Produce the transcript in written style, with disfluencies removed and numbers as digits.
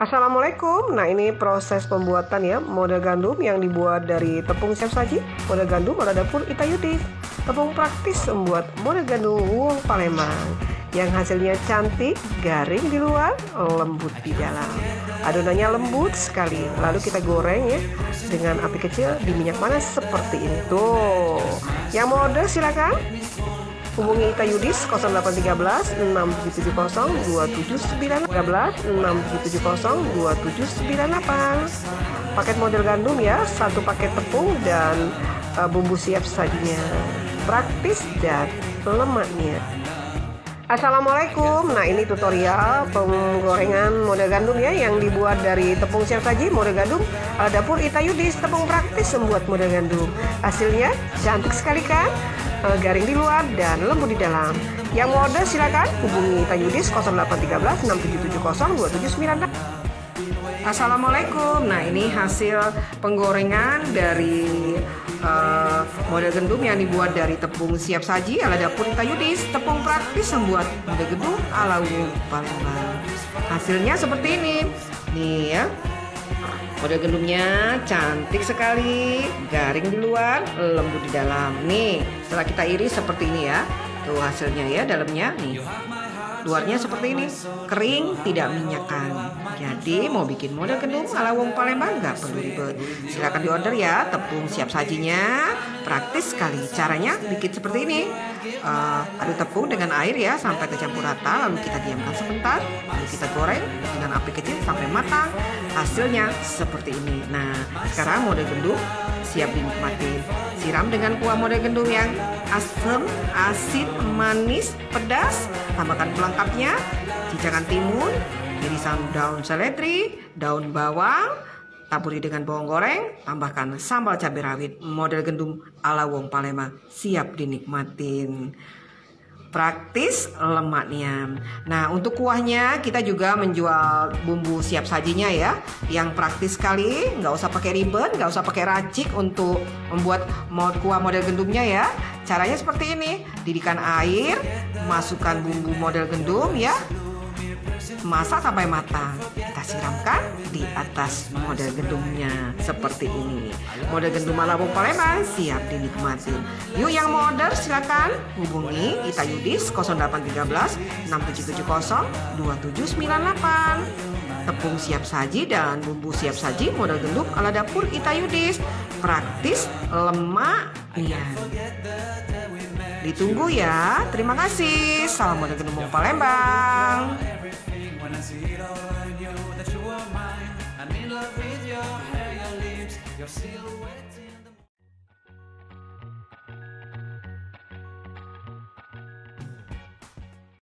Assalamualaikum. Nah, ini proses pembuatan ya model gandum yang dibuat dari tepung siap saji, model gandum ala dapur Itayudis. Tepung praktis membuat model gandum Wong Palembang yang hasilnya cantik, garing di luar, lembut di dalam. Adonannya lembut sekali. Lalu kita goreng ya dengan api kecil di minyak panas seperti ini. Tuh. Yang mau order silakan hubungi Itayudis 0813 6770 2798 6770 2798. Paket model gandum ya, satu paket tepung dan bumbu siap sajinya. Praktis dan lemaknya. Assalamualaikum. Nah, ini tutorial penggorengan model gandum ya yang dibuat dari tepung siap saji model gandum ala dapur Itayudis. Tepung praktis membuat model gandum. Hasilnya cantik sekali kan? Garing di luar dan lembut di dalam. Yang mau order silakan hubungi Itayudis 0813 6770 2798. Assalamualaikum. Nah, ini hasil penggorengan dari model gandum yang dibuat dari tepung siap saji ala dapur Itayudis. Tepung praktis membuat model gandum ala Wong Palembang. Hasilnya seperti ini. Nih ya. Model gandumnya cantik sekali, garing di luar, lembut di dalam. Nih, setelah kita iris seperti ini ya. Tuh hasilnya ya, dalamnya nih. Luarnya seperti ini, kering, tidak minyakan. Jadi mau bikin model gandum ala Wong Palembang nggak perlu ribet. Silakan diorder ya, tepung siap sajinya, praktis sekali. Caranya bikin seperti ini. Aduk tepung dengan air ya sampai kecampur rata, lalu kita diamkan sebentar, lalu kita goreng dengan api kecil sampai matang. Hasilnya seperti ini. Nah, sekarang model gandum siap dinikmati. Siram dengan kuah model gandum yang asam, asin, manis, pedas. Tambahkan pelengkapnya, cincang timun, irisan daun seledri, daun bawang, taburi dengan bawang goreng, tambahkan sambal cabai rawit. Model gandum ala Wong Palembang siap dinikmatin. Praktis lemaknya. Nah, untuk kuahnya kita juga menjual bumbu siap sajinya ya, yang praktis sekali, nggak usah pakai ribet, nggak usah pakai racik untuk membuat kuah model gandumnya ya. Caranya seperti ini, didihkan air, masukkan bumbu model gandum ya, masak sampai matang. Kita siramkan di atas model gandumnya seperti ini. Model gandum ala Wong Palembang siap dinikmati. Yuk yang mau order silakan hubungi Itayudis 0813 6770 2798. Tepung siap saji dan bumbu siap saji model gandum ala dapur Itayudis. Praktis, lemak, ya. Ditunggu ya. Terima kasih. Salam model gandum Wong Palembang. When I see it all I knew that you were mine. I'm in love with your hair, your lips, your silhouette.